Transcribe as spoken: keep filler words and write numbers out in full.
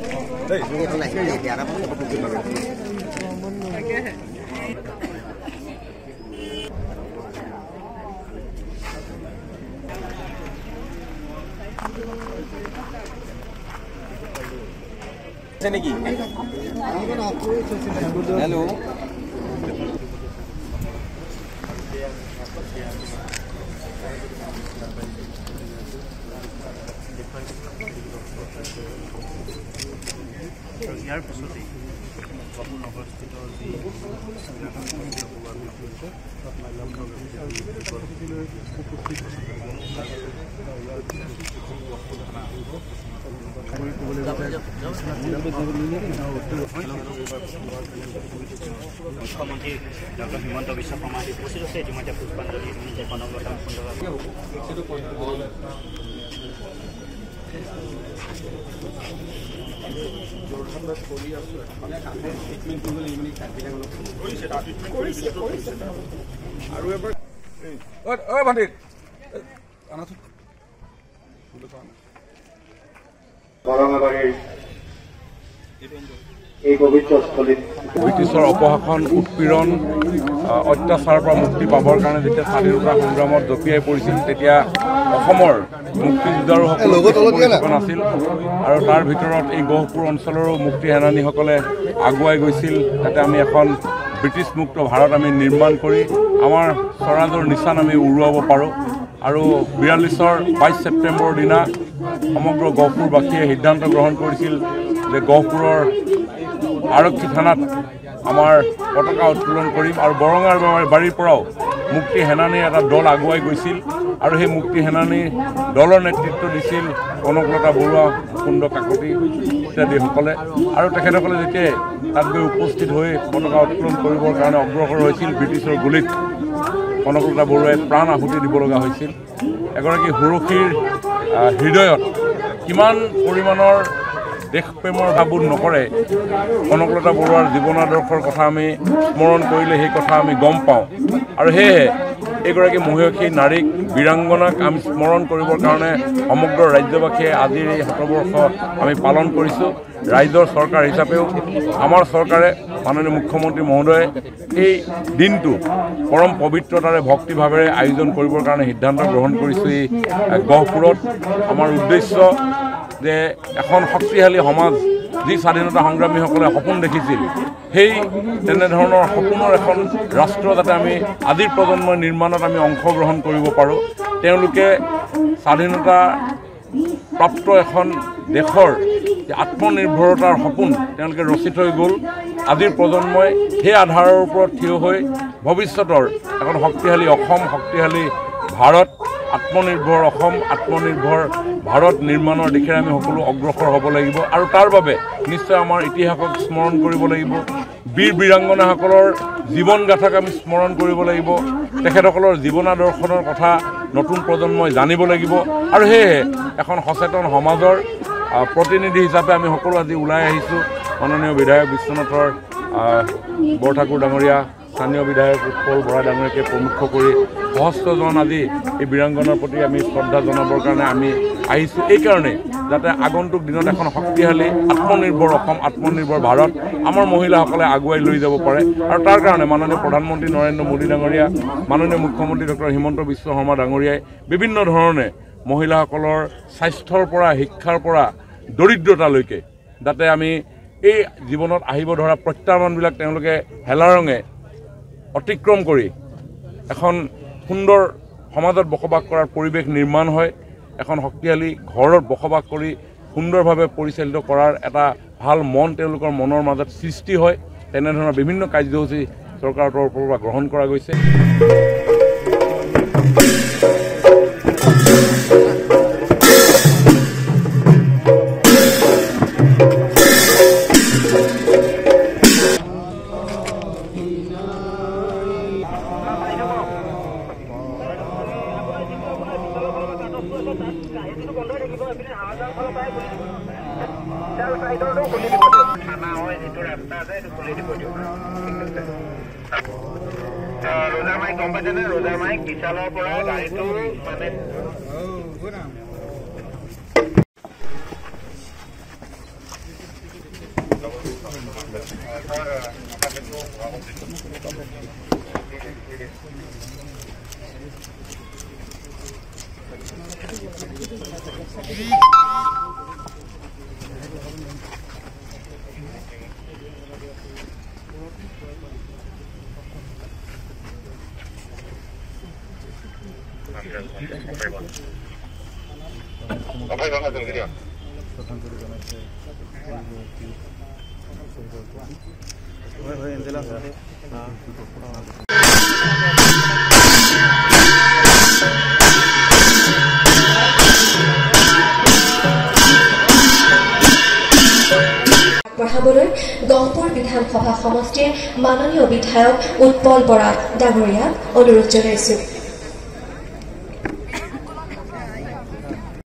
Hello ইয়াৰ পিছতে বাবু নগৰস্থিত যি মুখ্যমন্ত্ৰী ডক্টৰ হিমন্ত বিশ্ব শৰ্মা উপস্থিত আছে ইতিমধ্যে পুষ্পাঞ্জলি নিজে গণগঠন ব্ৰিটিছৰ অপশাসন উৎপীড়ন অত্যাচাৰৰ পৰা মুক্তি পাবৰ কাৰণে যেতিয়া স্বাধীনতা সংগ্ৰামত জঁপিয়াই পৰিছিল তেতিয়া অসমৰ মুক্তিযুঁজাৰু সকলো আছিল আৰু তাৰ ভিতৰত এই গহপুৰ অঞ্চলৰো মুক্তি সেনানীসকলে আগুৱাই গৈছিল যাতে আমি এখন ব্ৰিটিছ মুক্ত ভাৰত আমি নিৰ্মাণ কৰি আমাৰ স্বৰাজৰ নিচান আমি উৰুৱাব পাৰোঁ আৰু বিয়াল্লিছৰ বাইছ ছেপ্টেম্বৰৰ দিনা সমগ্ৰ গহপুৰবাসীয়ে সিদ্ধান্ত গ্ৰহণ কৰিছিল যে গহপুৰৰ আৰক্ষী থানাত আমাৰ পতাকা উত্তোলন কৰিম আৰু বৰঙাৰ বাৰীৰ পৰাও মুক্তি সেনানীৰ এটা দল আগুৱাই গৈছিল আৰু সেই মুক্তি সেনানী দলৰ নেতৃত্ব দিছিল কনকলতা বৰুৱা মুকুন্দ কাকতি ইত্যাদিসকলে আৰু তেখেতসকলে যেতিয়া তাত গৈ উপস্থিত হৈ পতাকা উত্তোলন কৰিবৰ কাৰণে অগ্ৰসৰ হৈছিল ব্ৰিটিছৰ গুলীত কনকলতা বৰুৱাই প্ৰাণ আহুতি দিব লগা হৈছিল এগৰাকী সুৰক্ষীৰ হৃদয়ত কিমান পৰিমাণৰ দেশপ্ৰেমৰ ভাবুদ নকৰে কনকলতা বৰুৱাৰ জীৱন আদৰ্শৰ কথা আমি স্মৰণ কৰিলে সেই কথা আমি গম পাওঁ আৰু সেয়েহে এইগৰাকী মহিয়সী নাৰীক বীৰাংগনাক আমি স্মৰণ কৰিবৰ কাৰণে সমগ্ৰ ৰাজ্যবাসীয়ে আজিৰ এই শতবৰ্ষ আমি পালন কৰিছোঁ ৰাইজৰ চৰকাৰ হিচাপেও আমাৰ চৰকাৰে মাননীয় মুখ্যমন্ত্ৰী মহোদয়ে এই দিনটো পৰম পবিত্ৰতাৰে ভক্তিভাৱেৰে আয়োজন কৰিবৰ কাৰণে সিদ্ধান্ত গ্ৰহণ কৰিছোঁ এই গহপুৰত আমাৰ উদ্দেশ্য যে এখন শক্তিশালী সমাজ যি স্বাধীনতা সংগ্ৰামীসকলে সপোন দেখিছিল সেই তেনেধৰণৰ সপোনৰ এখন ৰাষ্ট্ৰ যাতে আমি আজিৰ প্ৰজন্মৰ নিৰ্মাণত আমি অংশগ্ৰহণ কৰিব পাৰোঁ তেওঁলোকে স্বাধীনতা প্ৰাপ্ত এখন দেশৰ আত্মনিৰ্ভৰতাৰ সপোন তেওঁলোকে ৰচি থৈ গ'ল আজিৰ প্ৰজন্মই সেই আধাৰৰ ওপৰত থিয় হৈ ভৱিষ্যতৰ এখন শক্তিশালী অসম শক্তিশালী ভাৰত আত্মনিৰ্ভৰ অসম আত্মনিৰ্ভৰ ভাৰত নিৰ্মাণৰ দিশে আমি সকলো অগ্ৰসৰ হ'ব লাগিব আৰু তাৰ বাবে নিশ্চয় আমাৰ ইতিহাসক স্মৰণ কৰিব লাগিব বীৰ বীৰাংগনাসকলৰ জীৱন গাথাক আমি স্মৰণ কৰিব লাগিব তেখেতসকলৰ জীৱন আদৰ্শনৰ কথা নতুন প্ৰজন্মই জানিব লাগিব আৰু সেয়েহে এখন সচেতন সমাজৰ প্ৰতিনিধি হিচাপে আমি সকলো আজি ওলাই আহিছোঁ মাননীয় বিধায়ক বিশ্বনাথৰ বৰঠাকুৰ ডাঙৰীয়া স্থানীয় বিধায়ক উৎপল বৰা ডাঙৰীয়াকে প্ৰমুখ কৰি সহস্ৰজন আজি এই বীৰাংগনাৰ প্ৰতি আমি শ্ৰদ্ধা জনাবৰ কাৰণে আমি আহিছোঁ এইকাৰণে যাতে আগন্তুক দিনত এখন শক্তিশালী আত্মনিৰ্ভৰ অসম আত্মনিৰ্ভৰ ভাৰত আমাৰ মহিলাসকলে আগুৱাই লৈ যাব পাৰে আৰু তাৰ কাৰণে মাননীয় প্ৰধানমন্ত্ৰী নৰেন্দ্ৰ মোদী ডাঙৰীয়া মাননীয় মুখ্যমন্ত্ৰী ডক্টৰ হিমন্ত বিশ্ব শৰ্মা ডাঙৰীয়াই বিভিন্ন ধৰণে মহিলাসকলৰ স্বাস্থ্যৰ পৰা শিক্ষাৰ পৰা দৰিদ্ৰতালৈকে যাতে আমি এই জীৱনত আহিব ধৰা প্ৰত্যাহ্বানবিলাক তেওঁলোকে হেলাৰঙে অতিক্ৰম কৰি এখন সুন্দৰ সমাজত বসবাস কৰাৰ পৰিৱেশ নিৰ্মাণ হয় এখন শক্তিশালী ঘৰত বসবাস কৰি সুন্দৰভাৱে পৰিচালিত কৰাৰ এটা ভাল মন তেওঁলোকৰ মনৰ মাজত সৃষ্টি হয় তেনেধৰণৰ বিভিন্ন কাৰ্যসূচী চৰকাৰৰ তৰফৰ পৰা গ্ৰহণ কৰা গৈছে रोजार माइक गम पाइছে নে रोजार माइक विशाলৰ পৰা গাড়ীটো মানে পঢ়াবলৈ গহপুৰ বিধানসভা সমষ্টিৰ মাননীয় বিধায়ক উৎপল বৰা ডাঙৰীয়াক অনুৰোধ জনাইছো।